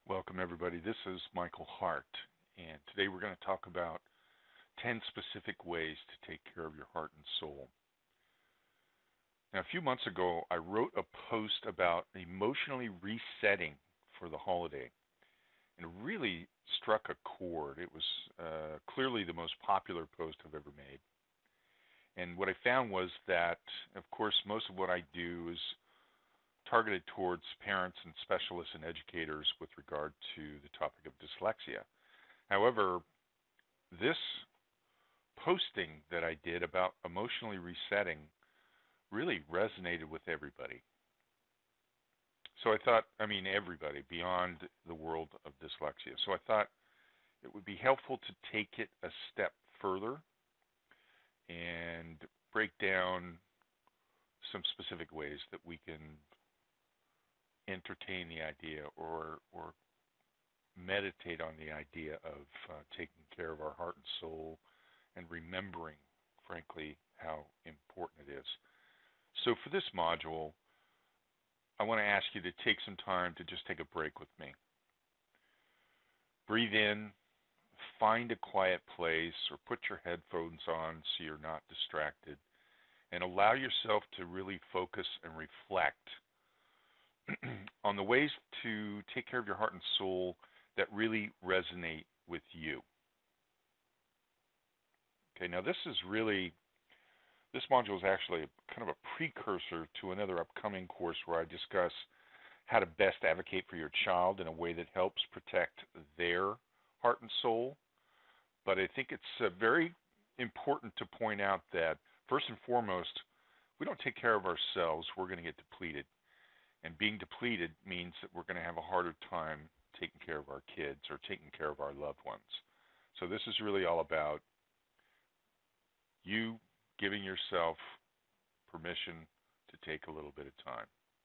Welcome, everybody. This is Michael Hart, and today we're going to talk about 10 specific ways to take care of your heart and soul. Now, a few months ago, I wrote a post about emotionally resetting for the holiday, and it really struck a chord. It was clearly the most popular post I've ever made. And what I found was that, of course, most of what I do is targeted towards parents and specialists and educators with regard to the topic of dyslexia. However, this posting that I did about emotionally resetting really resonated with everybody. So I thought, everybody beyond the world of dyslexia. So I thought it would be helpful to take it a step further and break down some specific ways that we can entertain the idea or meditate on the idea of taking care of our heart and soul and remembering, frankly, how important it is. So for this module, I want to ask you to take some time to just take a break with me. Breathe in, find a quiet place, or put your headphones on so you're not distracted, and allow yourself to really focus and reflect on the ways to take care of your heart and soul that really resonate with you. Okay, now this module is actually kind of a precursor to another upcoming course where I discuss how to best advocate for your child in a way that helps protect their heart and soul. But I think it's very important to point out that, first and foremost, we don't take care of ourselves, we're going to get depleted. And being depleted means that we're going to have a harder time taking care of our kids or taking care of our loved ones. So this is really all about you giving yourself permission to take a little bit of time.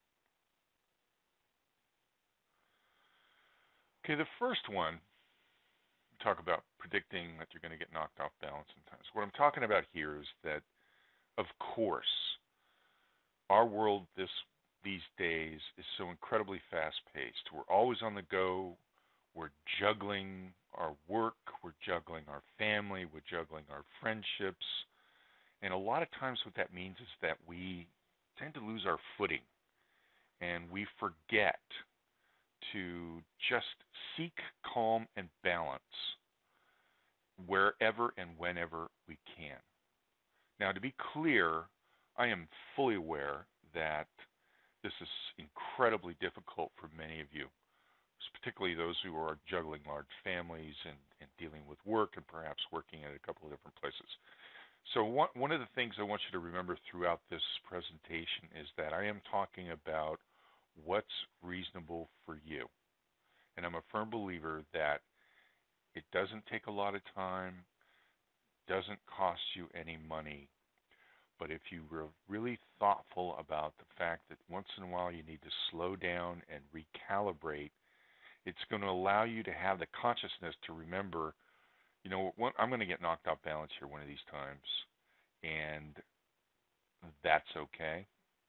Okay, the first one, talk about predicting that you're going to get knocked off balance sometimes. What I'm talking about here is that, of course, our world these days is so incredibly fast-paced. We're always on the go. We're juggling our work. We're juggling our family. We're juggling our friendships. And a lot of times what that means is that we tend to lose our footing, and we forget to just seek calm and balance wherever and whenever we can. Now, to be clear, I am fully aware that this is incredibly difficult for many of you, particularly those who are juggling large families and dealing with work and perhaps working at a couple of different places. So one of the things I want you to remember throughout this presentation is that I am talking about what's reasonable for you. And I'm a firm believer that it doesn't take a lot of time, doesn't cost you any money, but if you were really thoughtful about the fact that once in a while you need to slow down and recalibrate, it's going to allow you to have the consciousness to remember, I'm going to get knocked off balance here one of these times, and that's okay.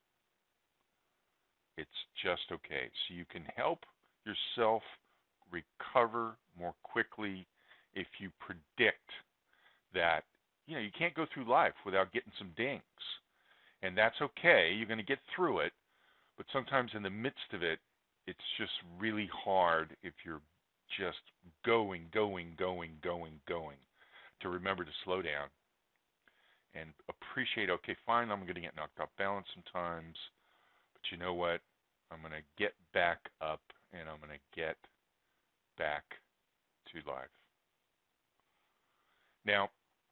It's just okay. So you can help yourself recover more quickly if you predict that you can't go through life without getting some dings. And that's okay. You're going to get through it. But sometimes in the midst of it, it's just really hard if you're just going, to remember to slow down and appreciate, okay, fine, I'm going to get knocked off balance sometimes. But you know what? I'm going to get back up and I'm going to get back to life. Now,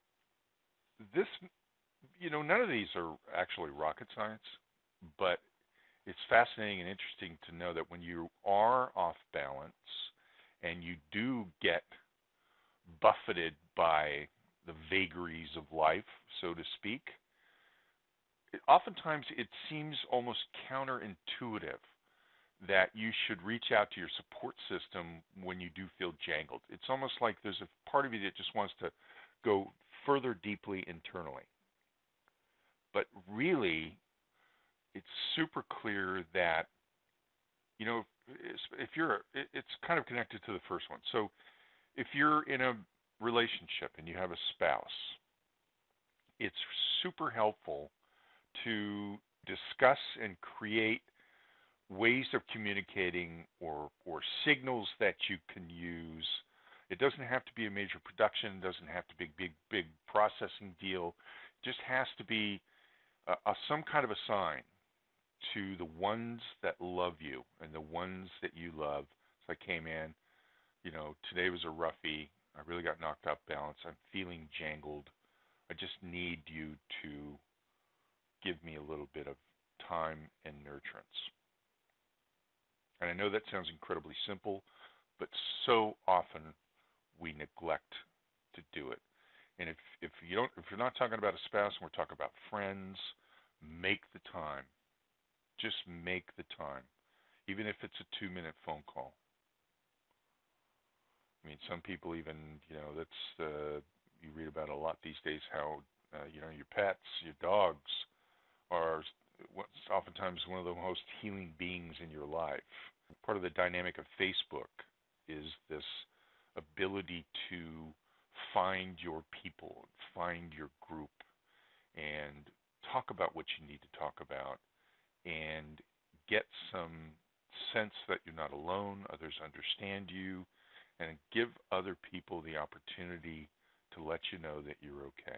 none of these are actually rocket science, but it's fascinating and interesting to know that when you are off balance and you do get buffeted by the vagaries of life, so to speak, oftentimes it seems almost counterintuitive that you should reach out to your support system when you do feel jangled. It's almost like there's a part of you that just wants to go further deeply internally. But really, it's super clear that, it's kind of connected to the first one. So if you're in a relationship and you have a spouse, it's super helpful to discuss and create ways of communicating or signals that you can use. It doesn't have to be a major production. It doesn't have to be a big processing deal. It just has to be some kind of a sign to the ones that love you and the ones that you love. So I came in, today was a roughie. I really got knocked off balance. I'm feeling jangled. I just need you to give me a little bit of time and nurturance. And I know that sounds incredibly simple, but so often we neglect to do it. And if you're not talking about a spouse and we're talking about friends, make the time. Just make the time, even if it's a 2-minute phone call. I mean, some people even, you read about a lot these days how, your pets, your dogs are oftentimes one of the most healing beings in your life. Part of the dynamic of Facebook is this ability to find your people, find your group, and talk about what you need to talk about, and get some sense that you're not alone, others understand you, and give other people the opportunity to let you know that you're okay.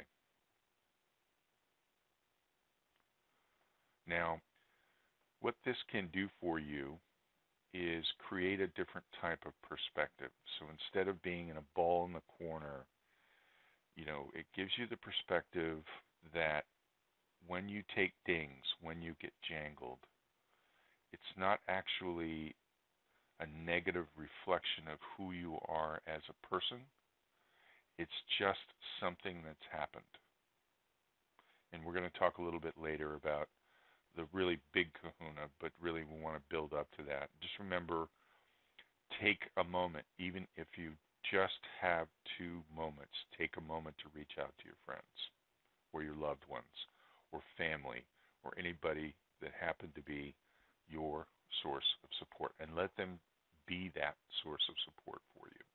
Now, what this can do for you is create a different type of perspective. So instead of being in a ball in the corner, it gives you the perspective that when you take dings, when you get jangled, it's not actually a negative reflection of who you are as a person. It's just something that's happened. And we're going to talk a little bit later about the really big kahuna, but really we want to build up to that. Just remember, take a moment, even if you just have 2 moments, take a moment to reach out to your friends or your loved ones or family or anybody that happen to be your source of support, and let them be that source of support for you.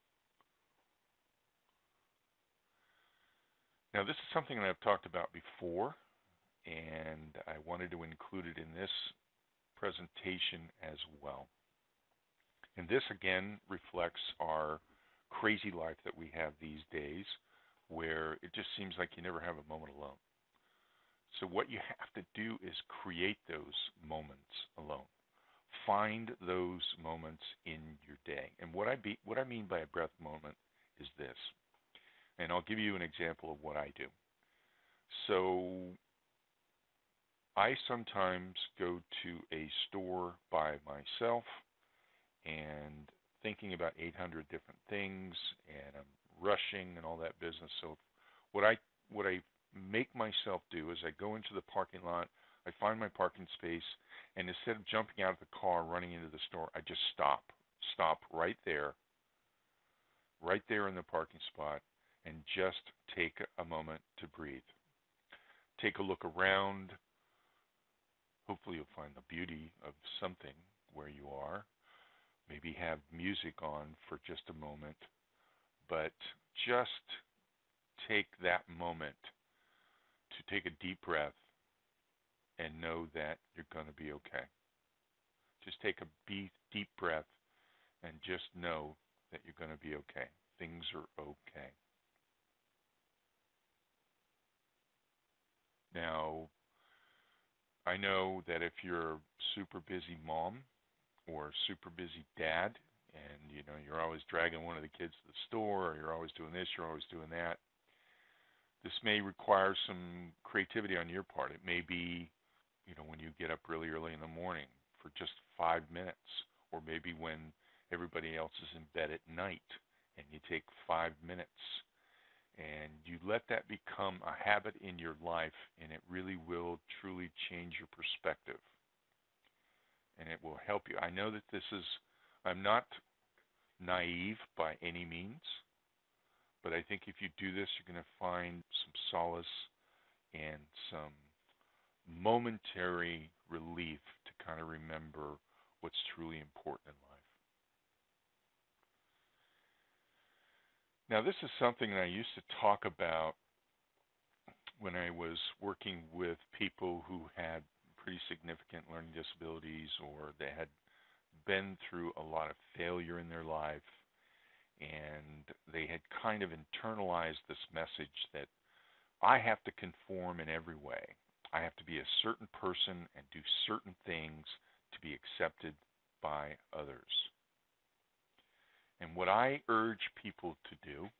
Now, this is something that I've talked about before, and I wanted to include it in this presentation as well. And this, again, reflects our crazy life that we have these days, where it just seems like you never have a moment alone. So what you have to do is create those moments alone. Find those moments in your day. And what I mean by a breath moment is this. And I'll give you an example of what I do. So I sometimes go to a store by myself and thinking about 800 different things, and I'm rushing and all that business. So what I make myself do is I go into the parking lot, I find my parking space, and instead of jumping out of the car, running into the store, I just stop right there in the parking spot, and just take a moment to breathe. Take a look around. Hopefully you'll find the beauty of something where you are. Maybe have music on for just a moment, but just take that moment to take a deep breath and know that you're going to be okay. Just take a deep breath and just know that you're going to be okay. Things are okay. Now, I know that if you're a super busy mom or super busy dad, and you're always dragging one of the kids to the store, or you're always doing this, you're always doing that, this may require some creativity on your part. It may be, when you get up really early in the morning for just 5 minutes, or maybe when everybody else is in bed at night, and you take 5 minutes, and you let that become a habit in your life, and it really will truly change your perspective, and it will help you. I know that I'm not naive by any means, but I think if you do this, you're going to find some solace and some momentary relief to kind of remember what's truly important in life. Now, this is something that I used to talk about when I was working with people who had pretty significant learning disabilities, or they had been through a lot of failure in their life, and they had kind of internalized this message that I have to conform in every way. I have to be a certain person and do certain things to be accepted by others. And what I urge people to do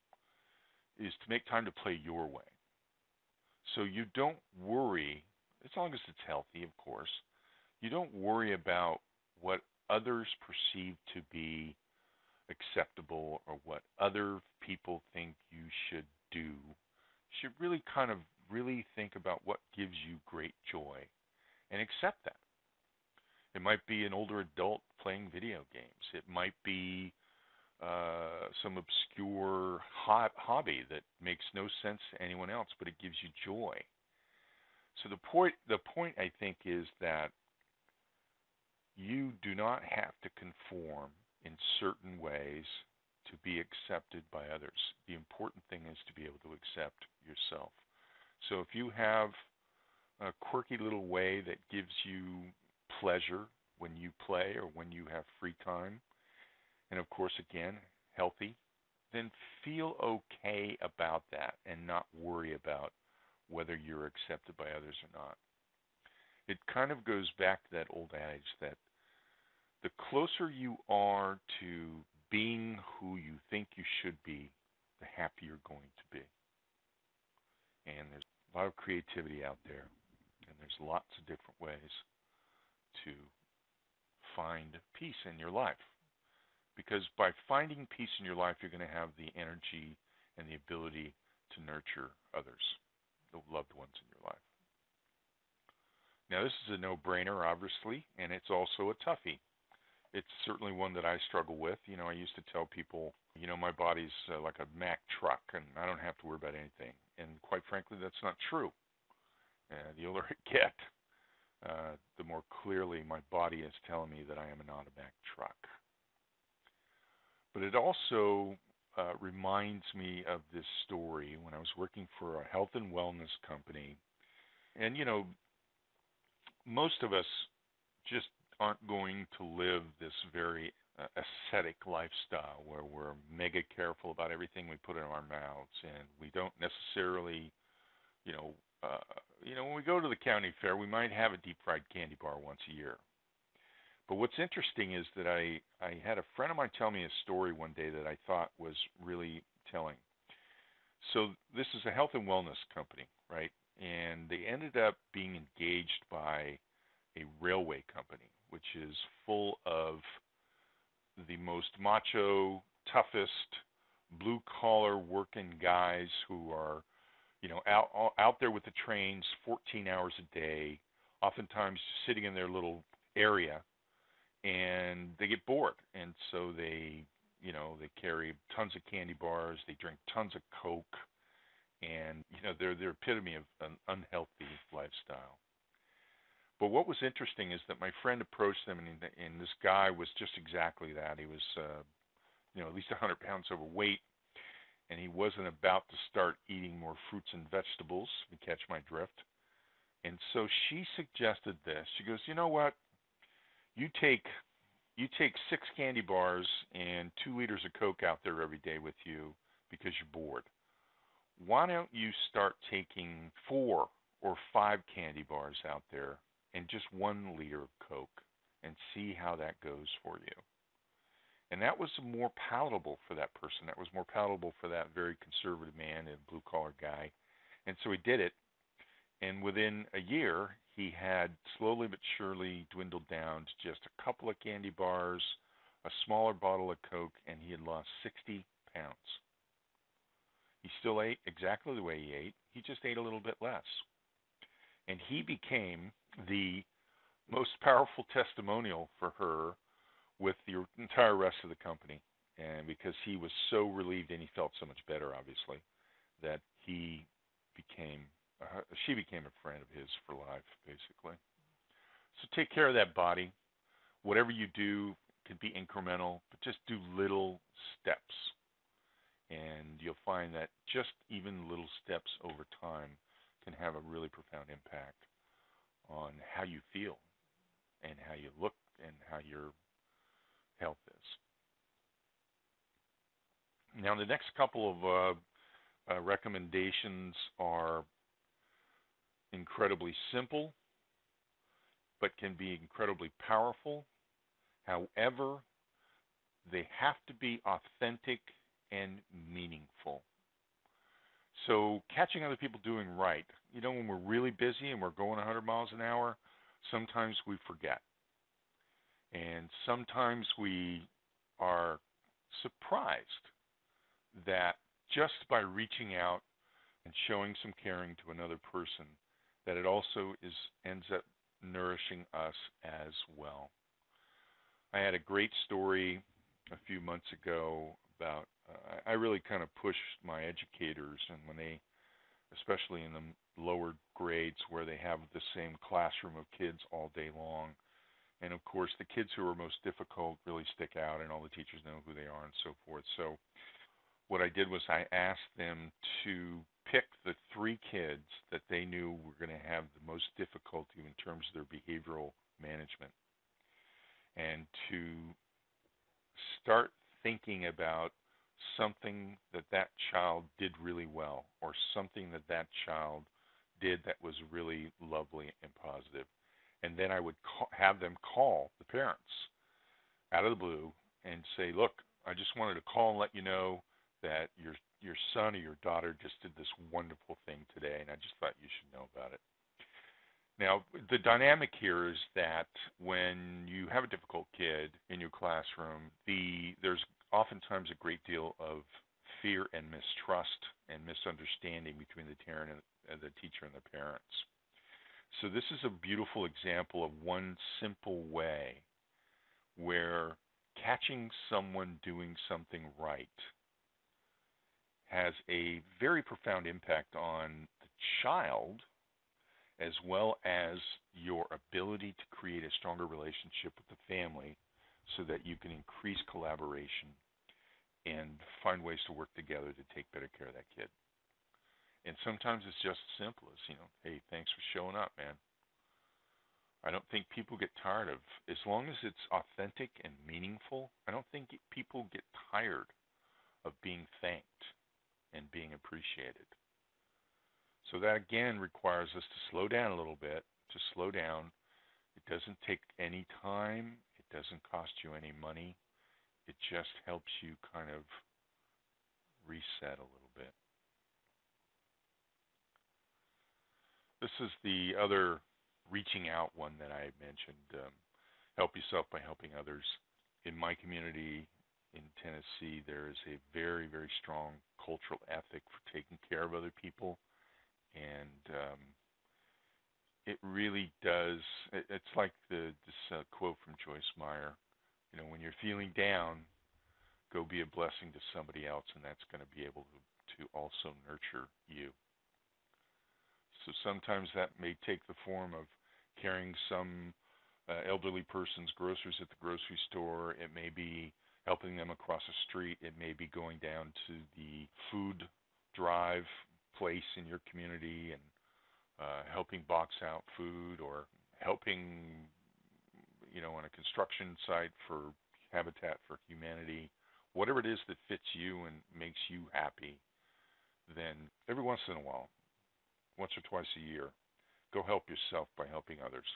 is to make time to play your way. So you don't worry, as long as it's healthy, of course, you don't worry about what others perceive to be acceptable or what other people think you should do. You should really kind of really think about what gives you great joy and accept that. It might be an older adult playing video games. It might be some obscure hobby that makes no sense to anyone else, but it gives you joy. So the point I think is that you do not have to conform in certain ways to be accepted by others. The important thing is to be able to accept yourself. So if you have a quirky little way that gives you pleasure when you play or when you have free time, and of course, again, healthy, then feel okay about that and not worry about whether you're accepted by others or not. It kind of goes back to that old adage that the closer you are to being who you think you should be, the happier you're going to be. And there's a lot of creativity out there, and there's lots of different ways to find peace in your life. Because by finding peace in your life, you're going to have the energy and the ability to nurture others, the loved ones in your life. Now, this is a no-brainer, obviously, and it's also a toughie. It's certainly one that I struggle with. You know, I used to tell people, you know, my body's like a Mack truck, and I don't have to worry about anything. And quite frankly, that's not true. The older I get, the more clearly my body is telling me that I am not a Mack truck. But it also reminds me of this story when I was working for a health and wellness company. And, you know, most of us just aren't going to live this very ascetic lifestyle where we're mega careful about everything we put in our mouths, and we don't necessarily, when we go to the county fair, we might have a deep fried candy bar once a year. But what's interesting is that I had a friend of mine tell me a story one day that I thought was really telling. So this is a health and wellness company, right? And they ended up being engaged by a railway company, which is full of the most macho, toughest, blue-collar working guys who are, out there with the trains 14 hours a day, oftentimes sitting in their little area, and they get bored. And so they carry tons of candy bars, they drink tons of Coke, and, they're the epitome of an unhealthy lifestyle. But what was interesting is that my friend approached them, and this guy was just exactly that. He was, at least 100 pounds overweight, and he wasn't about to start eating more fruits and vegetables, if you catch my drift. And so she suggested this. She goes, you know what? You take 6 candy bars and 2 liters of Coke out there every day with you because you're bored. Why don't you start taking 4 or 5 candy bars out there and just 1 liter of Coke and see how that goes for you? And that was more palatable for that person. That was more palatable for that very conservative man and blue-collar guy. And so he did it. And within a year, he had slowly but surely dwindled down to just a couple of candy bars, a smaller bottle of Coke, and he had lost 60 pounds. He still ate exactly the way he ate. He just ate a little bit less. And he became the most powerful testimonial for her with the entire rest of the company. And because he was so relieved and he felt so much better, obviously, that she became a friend of his for life, basically. So take care of that body. whatever you do can be incremental, but just do little steps. And you'll find that just even little steps over time can have a really profound impact on how you feel and how you look and how your health is. Now, the next couple of recommendations are incredibly simple, but can be incredibly powerful. However, they have to be authentic and meaningful. So catching other people doing right. You know, when we're really busy and we're going 100 miles an hour, sometimes we forget. And sometimes we are surprised that just by reaching out and showing some caring to another person, that it also ends up nourishing us as well. I had a great story a few months ago about I really kind of pushed my educators, and when they, especially in the lower grades where they have the same classroom of kids all day long, and of course the kids who are most difficult really stick out, and all the teachers know who they are and so forth. So what I did was I asked them to pick the 3 kids that they knew were going to have the most difficulty in terms of their behavioral management, and to start thinking about something that that child did really well, or something that that child did that was really lovely and positive. And then I would have them call the parents out of the blue and say, look, I just wanted to call and let you know that your son or your daughter just did this wonderful thing today, and I just thought you should know about it. Now, the dynamic here is that when you have a difficult kid in your classroom, there's oftentimes a great deal of fear and mistrust and misunderstanding between the parent and the teacher and the parents. So this is a beautiful example of one simple way where catching someone doing something right has a very profound impact on the child, as well as your ability to create a stronger relationship with the family so that you can increase collaboration and find ways to work together to take better care of that kid. And sometimes it's just as simple as, hey, thanks for showing up, man. I don't think people get tired of, as long as it's authentic and meaningful, I don't think people get tired of being thanked and being appreciated. So that, again, requires us to slow down a little bit, to slow down. It doesn't take any time. It doesn't cost you any money. It just helps you kind of reset a little bit. This is the other reaching out one that I mentioned. Help yourself by helping others. In my community in Tennessee, there is a very, very strong cultural ethic for taking care of other people. And it really does. It's like this quote from Joyce Meyer. When you're feeling down, go be a blessing to somebody else, and that's going to be able to also nurture you. So sometimes that may take the form of carrying some elderly person's groceries at the grocery store. It may be helping them across the street. It may be going down to the food drive place in your community and helping box out food, or helping, on a construction site for Habitat for Humanity. Whatever it is that fits you and makes you happy, then every once in a while, once or twice a year, go help yourself by helping others.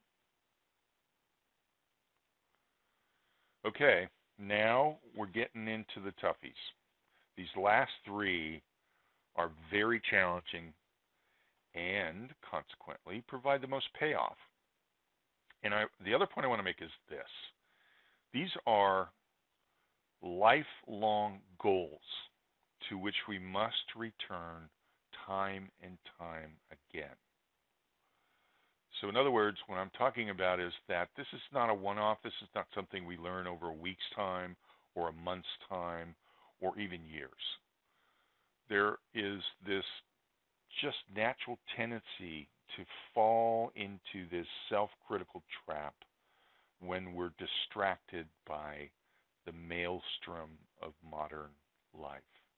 Okay, now we're getting into the toughies. These last 3 are very challenging and consequently provide the most payoff. And the other point I want to make is this. These are lifelong goals to which we must return time and time again. So in other words, what I'm talking about is that this is not a one-off. This is not something we learn over a week's time or a month's time or even years. There is this just natural tendency to fall into this self-critical trap when we're distracted by the maelstrom of modern life.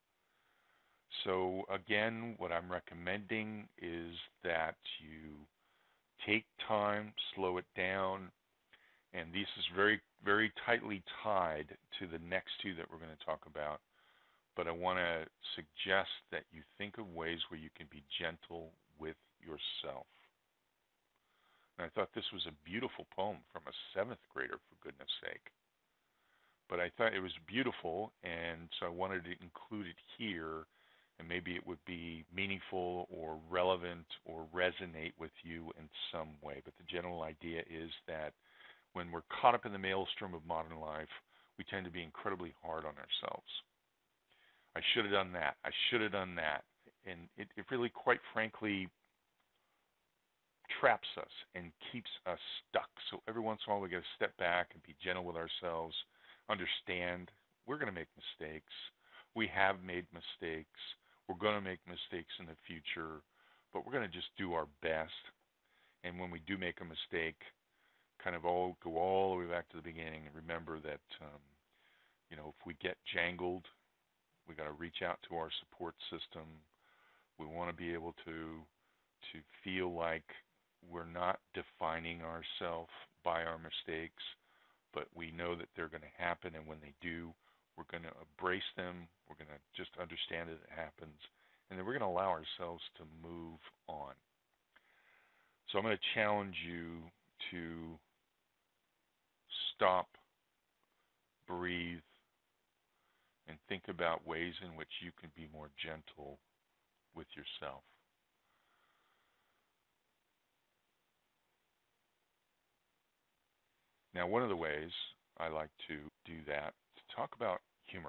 So again, what I'm recommending is that you take time, slow it down, and this is very, very tightly tied to the next two that we're going to talk about. But I want to suggest that you think of ways where you can be gentle with yourself. And I thought this was a beautiful poem from a seventh grader, for goodness sake. But I thought it was beautiful, and so I wanted to include it here, and maybe it would be meaningful or relevant or resonate with you in some way. But the general idea is that when we're caught up in the maelstrom of modern life, we tend to be incredibly hard on ourselves. I should have done that. I should have done that. And it really, quite frankly, traps us and keeps us stuck. So every once in a while, we got to step back and be gentle with ourselves, understand we're going to make mistakes. We have made mistakes. We're going to make mistakes in the future, but we're going to just do our best. And when we do make a mistake, kind of go all the way back to the beginning and remember that, if we get jangled, we got to reach out to our support system. We want to be able to feel like we're not defining ourselves by our mistakes, but we know that they're going to happen, and when they do, we're going to embrace them. We're going to just understand that it happens, and then we're going to allow ourselves to move on. So I'm going to challenge you to stop, breathe, and think about ways in which you can be more gentle with yourself. Now, one of the ways I like to do that is to talk about humor.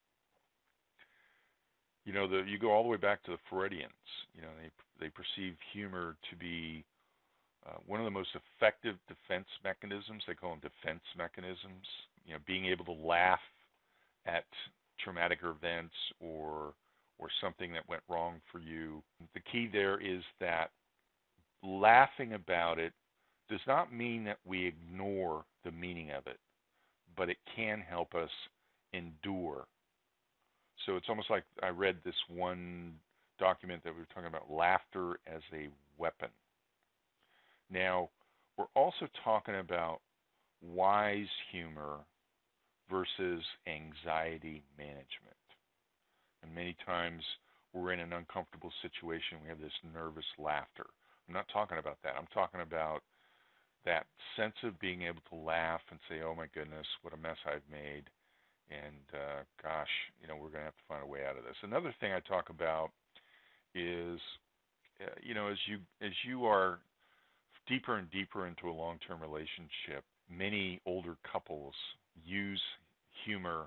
You go all the way back to the Freudians. They perceive humor to be one of the most effective defense mechanisms. They call them defense mechanisms. Being able to laugh at traumatic events or something that went wrong for you. The key there is that laughing about it does not mean that we ignore the meaning of it, but it can help us endure. So it's almost like I read this one document that we were talking about laughter as a weapon. Now, we're also talking about wise humor versus anxiety management. And many times we're in an uncomfortable situation. We have this nervous laughter. I'm not talking about that. I'm talking about that sense of being able to laugh and say, oh my goodness, what a mess I've made. And gosh, we're going to have to find a way out of this. Another thing I talk about is, as you are deeper and deeper into a long-term relationship, many older couples use humor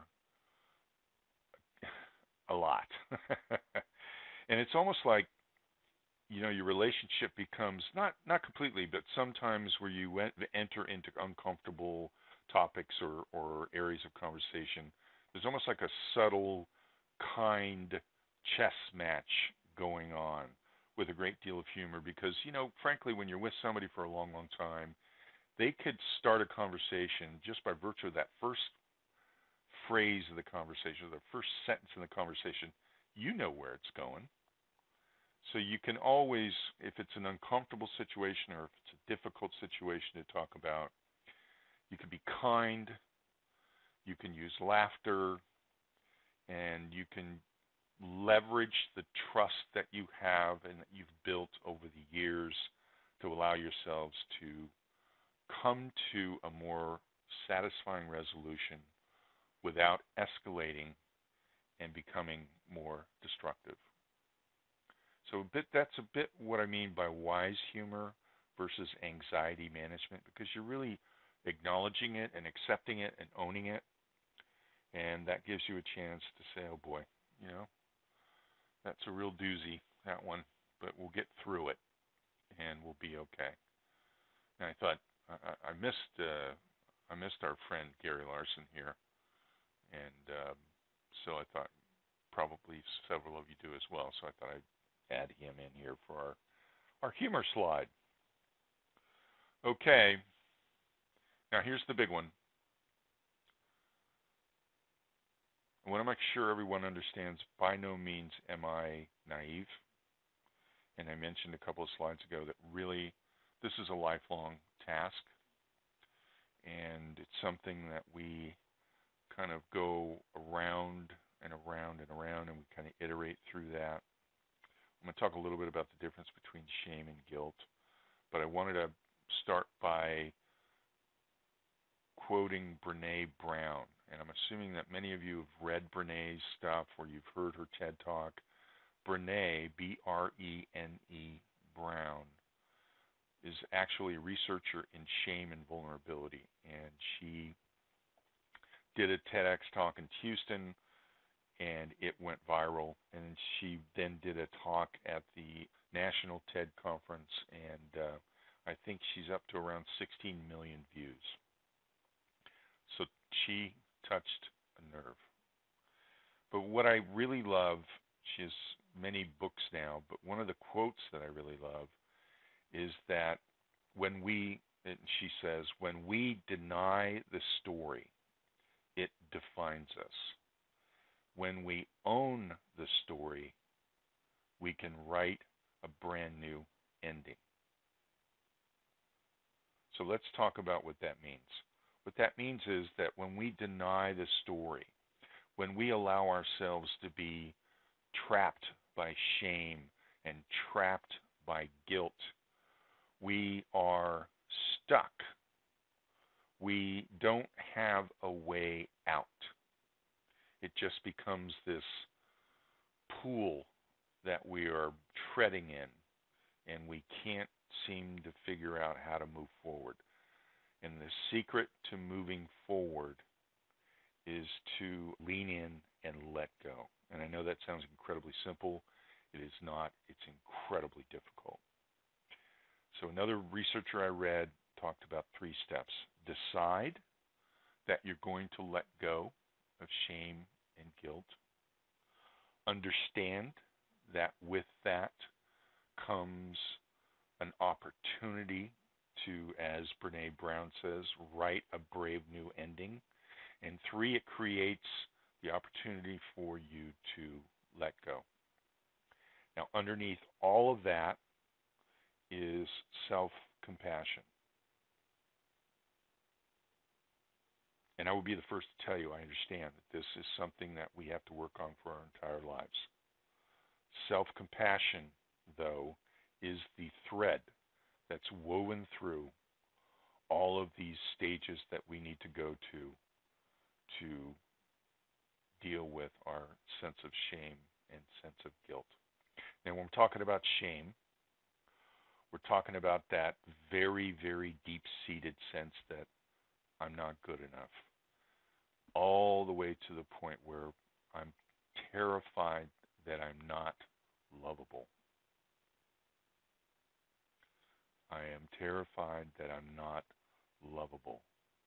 a lot. And it's almost like, your relationship becomes not completely, but sometimes where you enter into uncomfortable topics or areas of conversation, there's almost like a subtle, kind chess match going on with a great deal of humor because, frankly, when you're with somebody for a long, long time, they could start a conversation just by virtue of that first phrase of the conversation, the first sentence in the conversation. You know where it's going. So you can always, if it's an uncomfortable situation or if it's a difficult situation to talk about, you can be kind, you can use laughter, and you can leverage the trust that you have and that you've built over the years to allow yourselves to come to a more satisfying resolution without escalating and becoming more destructive. So that's a bit what I mean by wise humor versus anxiety management, because you're really acknowledging it and accepting it and owning it, and that gives you a chance to say, oh boy, that's a real doozy, that one, but we'll get through it and we'll be okay. And I thought I missed our friend Gary Larson here, and so I thought probably several of you do as well. So I thought I'd add him in here for our humor slide. Okay. Now, here's the big one. I want to make sure everyone understands by no means am I naive. And I mentioned a couple of slides ago that really this is a lifelong task. And it's something that we kind of go around and around and around, and we kind of iterate through that. I'm going to talk a little bit about the difference between shame and guilt. But I wanted to start by quoting Brené Brown. And I'm assuming that many of you have read Brené's stuff or you've heard her TED Talk. Brené, B-R-E-N-E, Brown, is actually a researcher in shame and vulnerability. And she did a TEDx talk in Houston, and it went viral. And she then did a talk at the National TED Conference, and I think she's up to around 16 million views. So she touched a nerve. But what I really love, she has many books now, but one of the quotes that I really love is that when we, and she says, when we deny the story, it defines us. When we own the story, we can write a brand new ending. So let's talk about what that means. What that means is that when we deny the story, when we allow ourselves to be trapped by shame and trapped by guilt, we are stuck. We don't have a way out. It just becomes this pool that we are treading in, and we can't seem to figure out how to move forward. And the secret to moving forward is to lean in and let go. And I know that sounds incredibly simple. It is not. It's incredibly difficult. So another researcher I read talked about 3 steps. Decide that you're going to let go of shame and guilt. Understand that with that comes an opportunity to, as Brené Brown says, write a brave new ending. And 3, it creates the opportunity for you to let go. Now, underneath all of that is self-compassion. And I will be the first to tell you, I understand that this is something that we have to work on for our entire lives. Self-compassion, though, is the thread that's woven through all of these stages that we need to go to deal with our sense of shame and sense of guilt. Now, when we're talking about shame, we're talking about that very, very deep-seated sense that I'm not good enough, all the way to the point where I'm terrified that I'm not lovable. I am terrified that I'm not lovable.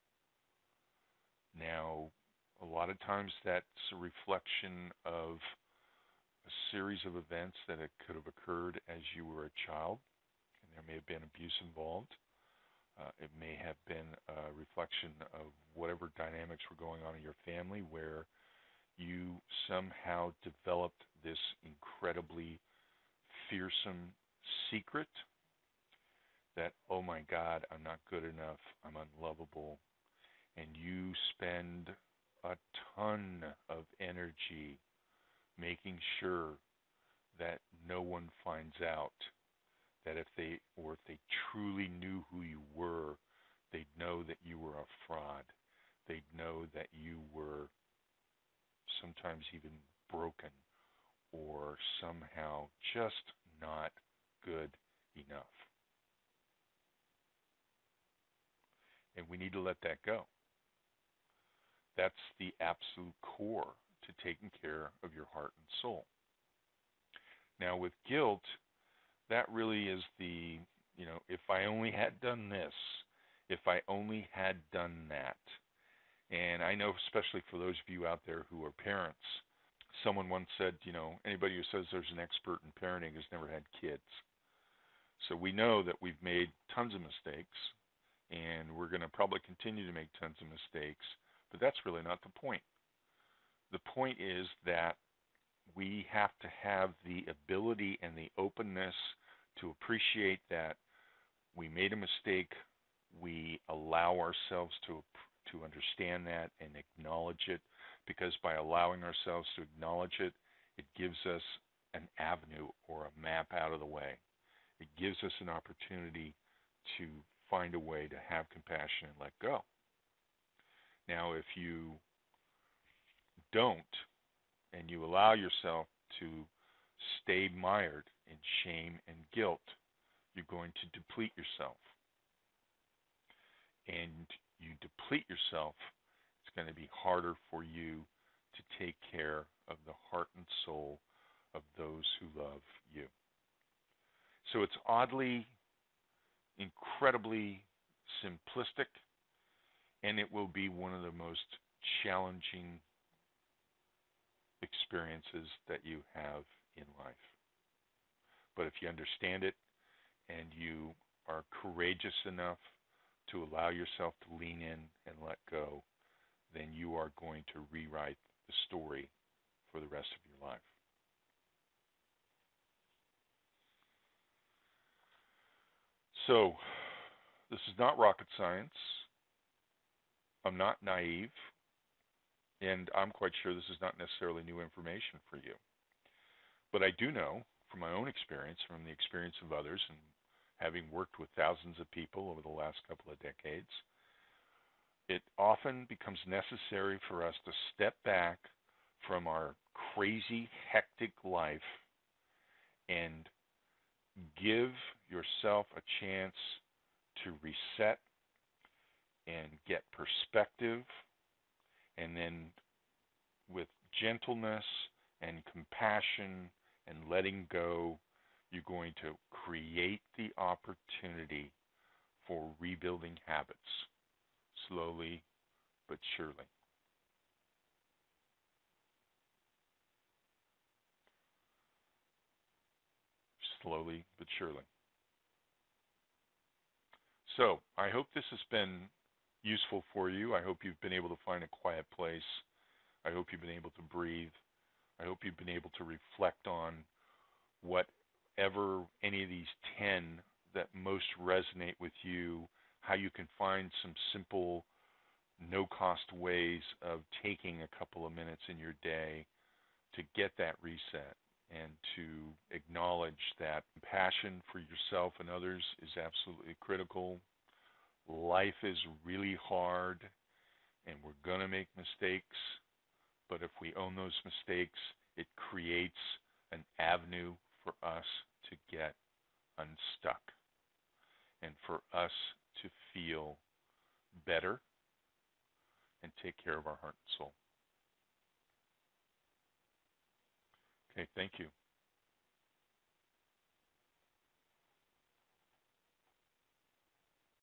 Now, a lot of times that's a reflection of a series of events that could have occurred as you were a child, and there may have been abuse involved. It may have been a reflection of whatever dynamics were going on in your family where you somehow developed this incredibly fearsome secret that, oh my God, I'm not good enough, I'm unlovable, and you spend a ton of energy making sure that no one finds out, that if they truly knew who you were, they'd know that you were a fraud. They'd know that you were sometimes even broken or somehow just not good enough. And we need to let that go. That's the absolute core to taking care of your heart and soul. Now with guilt, that really is the, if I only had done this, if I only had done that. And I know, especially for those of you out there who are parents, someone once said, anybody who says there's an expert in parenting has never had kids. So we know that we've made tons of mistakes, and we're going to probably continue to make tons of mistakes, but that's really not the point. The point is that we have to have the ability and the openness to appreciate that we made a mistake. We allow ourselves to understand that and acknowledge it, because by allowing ourselves to acknowledge it, it gives us an avenue or a map out of the way. It gives us an opportunity to find a way to have compassion and let go. Now, if you don't, and you allow yourself to stay mired in shame and guilt, you're going to deplete yourself. And you deplete yourself, it's going to be harder for you to take care of the heart and soul of those who love you. So it's oddly, incredibly simplistic, and it will be one of the most challenging experiences that you have in life. But if you understand it and you are courageous enough to allow yourself to lean in and let go, then you are going to rewrite the story for the rest of your life. So, this is not rocket science. I'm not naive, and I'm quite sure this is not necessarily new information for you. But I do know from my own experience, from the experience of others, and having worked with thousands of people over the last couple of decades, it often becomes necessary for us to step back from our crazy, hectic life and give yourself a chance to reset and get perspective, and then with gentleness and compassion and letting go, you're going to create the opportunity for rebuilding habits, slowly but surely. Slowly but surely. So, I hope this has been useful for you. I hope you've been able to find a quiet place. I hope you've been able to breathe. I hope you've been able to reflect on whatever any of these 10 that most resonate with you, how you can find some simple, no-cost ways of taking a couple of minutes in your day to get that reset and to acknowledge that passion for yourself and others is absolutely critical. Life is really hard, and we're going to make mistakes, but if we own those mistakes, it creates an avenue for us to get unstuck and for us to feel better and take care of our heart and soul. Okay, thank you.